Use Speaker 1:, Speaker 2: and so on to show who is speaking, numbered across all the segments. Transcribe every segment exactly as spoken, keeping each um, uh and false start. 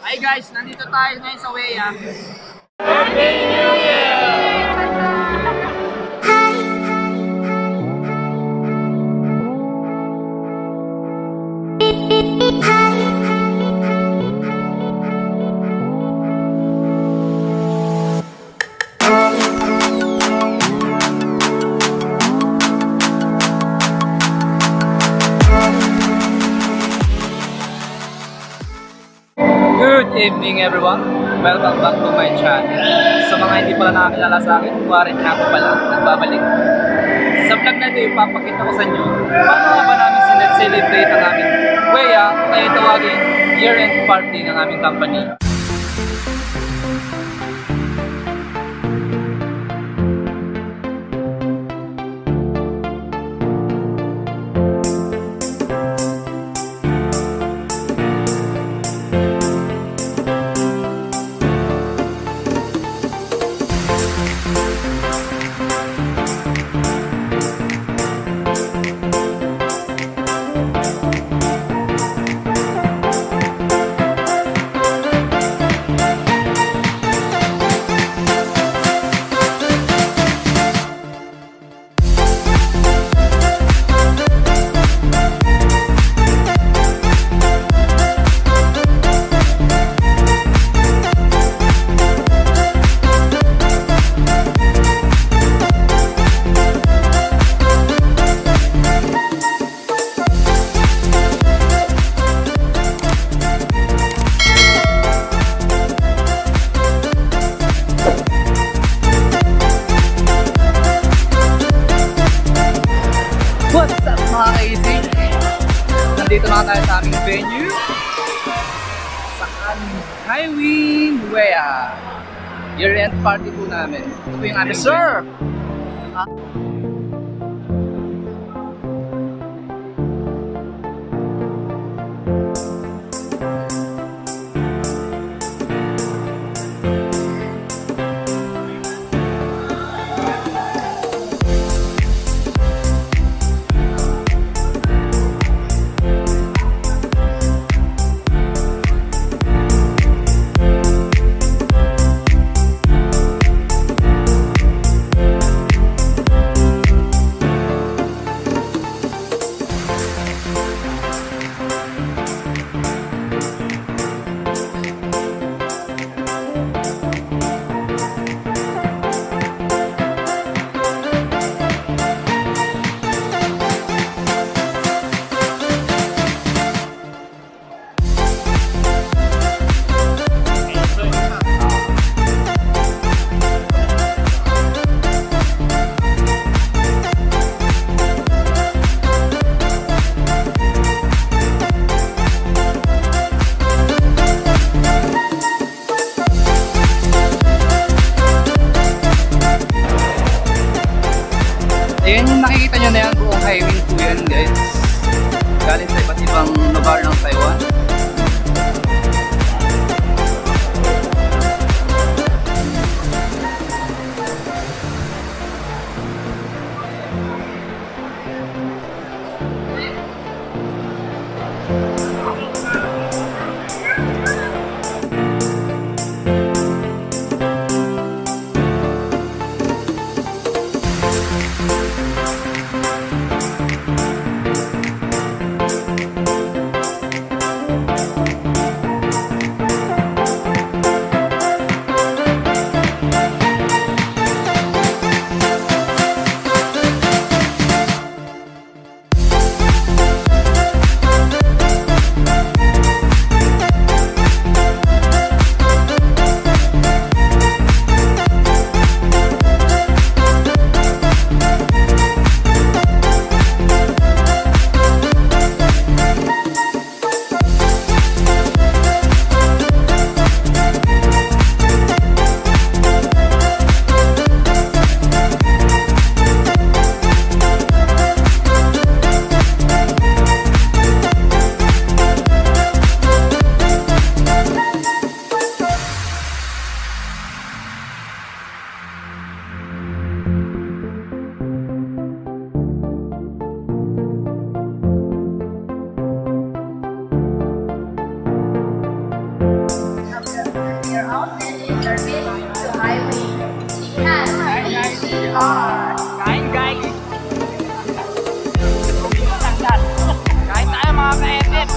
Speaker 1: Hi guys, nandito tayo ngayon sa Weiya.
Speaker 2: Happy New Year!
Speaker 1: Good evening everyone! Welcome back to my channel. Sa mga hindi pala nakakilala sa akin, kuwarin na ako pala, nagbabalik. Sa vlog na ito, ipapakita ko sa inyo paano nga ba namin sinet-celebrate ang aming Weiya, kaya tawagin year-end party ng aming company. What's up mga ka-easy? Nandito na tayo sa aming venue sa aming HIWIN Weiya. Year-end party po namin. Ito po yung aming
Speaker 2: Yes, sir!
Speaker 1: venue. Ah. Ayan yung nakikita nyo na yan, buong HIWIN po yan guys. Galing sa iba't ibang lugar ng Taiwan.
Speaker 2: service to HIWIN. 请看一十二。
Speaker 1: Kain guys! Kain tayo mga ka-edit!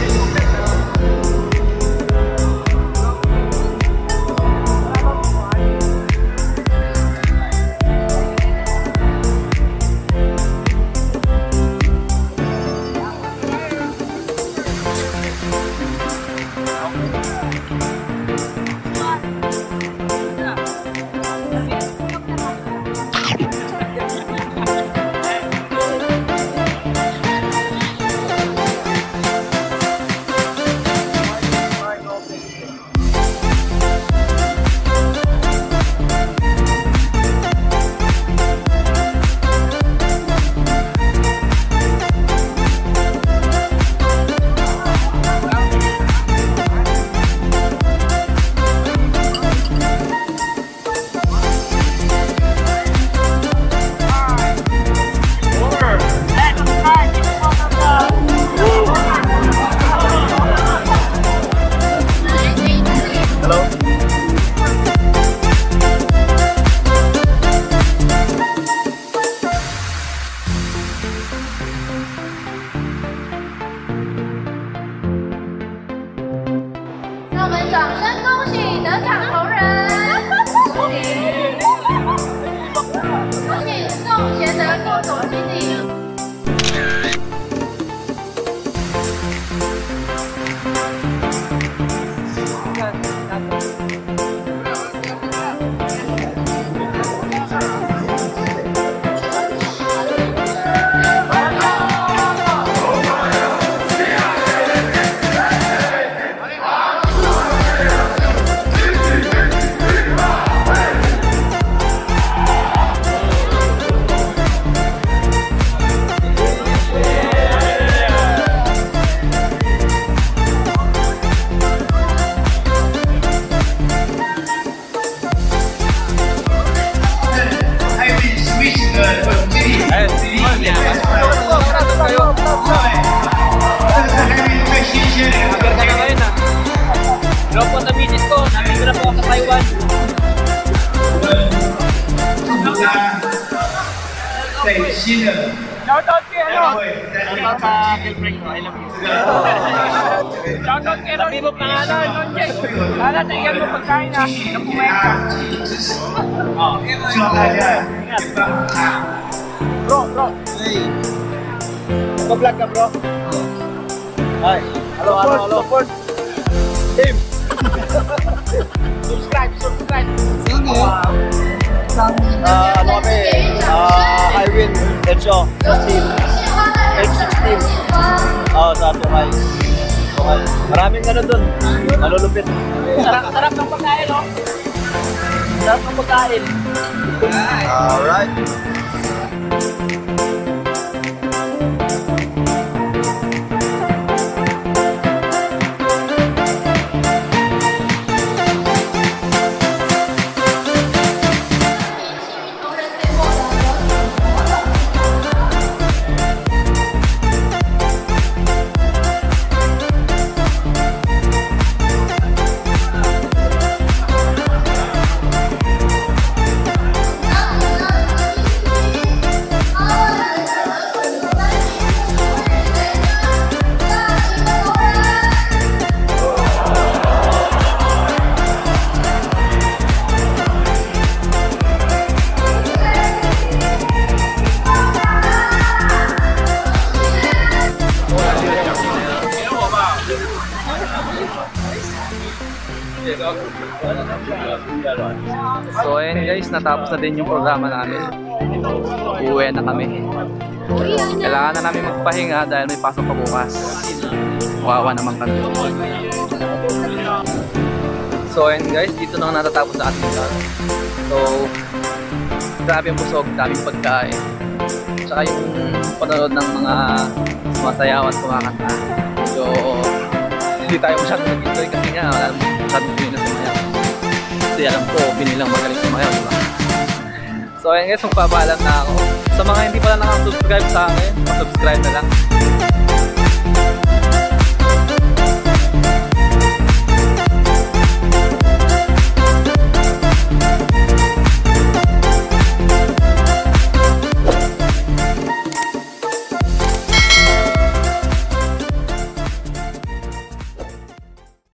Speaker 1: Drop po sa business ko, nandito na po ako sa Taiwan. Shoutout kay ano? Shoutout sa girlfriend ko, I love you. Shoutout kay Ron. Sabi mo pangalan, Ron Jay. Lala, tingnan mo pagkain ha. Napuwet ka. Bro, bro. Hey. Nag-vlog ka bro? Hi. Hello, hello, hello. Support. Team. Subscribe, subscribe. Sige. Ah, ano kami? Ah, HIWIN Edso sa team. H sixteen. Oh, sa Tukay. Tukay. Maraming ano dun. Malulupit. Sarap, sarap ng pagkain, oh. Sarap ng pagkain. Alright. So ayun guys, natapos na din yung programa namin. Uwi na kami. Kailangan na namin magpahinga dahil may pasok pa bukas. Wawa naman kami. So ayun guys, dito na natatapos sa ating vlog. So grabe ang busog, daming pagkain. Tsaka yung panonood ng mga sumasayaw at kumakanta. So hindi tayo masyadong nag-enjoy kasi nga wala masyadong pinili na sumayaw. Kasi alam ko, pinilang magaling sumayaw, diba? So ayun guys, magpapaalam na ako. Sa mga hindi pala nakasubscribe sa akin, subscribe na lang.